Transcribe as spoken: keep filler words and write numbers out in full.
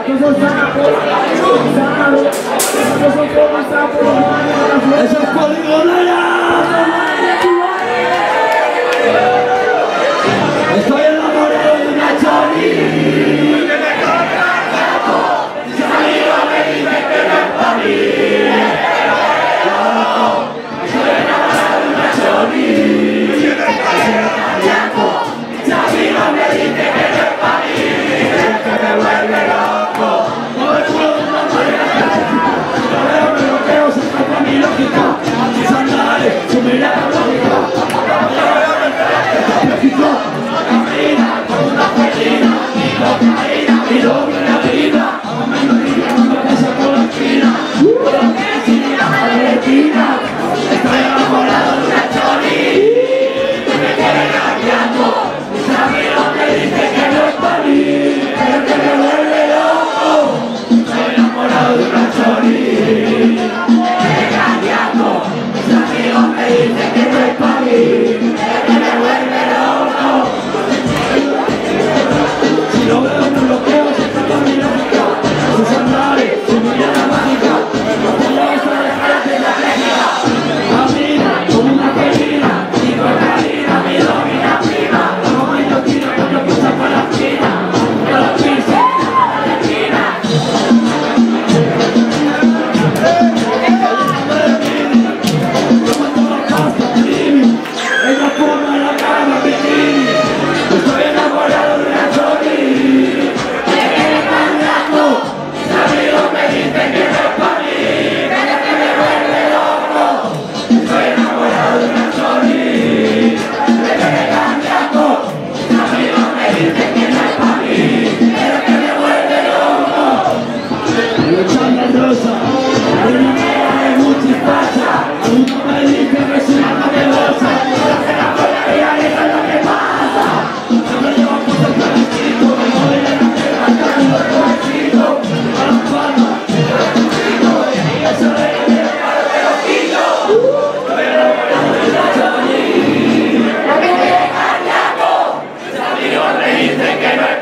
¡Eso es poligonera! Estoy enamorado de una chori. Mis amigos me dicen que no es para mí. Estoy enamorado de una chori. Mis amigos me dicen que no es para mí. Que me vuelve loco. Como el culo de una marioneta. Yo veo, me bloqueo, se escapa mi lógica. Sus andares, su mirada lógica. Y doble la vida, me imagino cuando pasa por la esquina. Estoy enamorado de una chori. Me quiere cambiando. Mis amigos me dicen que no es para mí, pero que me vuelve loco. Estoy enamorado de una chori. Me quiere cambiando. Mis amigos me dicen que no es para mí, pero que me vuelve loco. Si lo veo me bloqueo, se escapa mi lógica. Sus andares, su mirada mágica. No te vas a dejar de la técnica. Camina como una felina. Y con calina mi domina prima. Como mi toquina cuando pasa por la esquina. Por la pizza, por la esquina. Yo mato la pasta, Jimmy. Ella fuma la cama, bikini. Estoy enamorado de una chori. Me quiere cambiando. Mis amigos me dicen que no es para mí, pero que me vuelve loco. Estoy enamorado de una chori. Me quiere cambiando. Mis amigos me dicen que no es para mí, pero que me vuelve loco. Luchando en rosa, una mera de Gucci facha. Algunos me dicen que soy una novedosa. La cena con la vida, eso es lo que pasa. Yo me llevo por el calentito, me voy a la tierra, cantando el besito. A las palmas, a los cuchitos, y eso es lo que para el ojillo. Estoy enamorado de la chori. Me quiere cambiando. Mis amigos me dicen que no es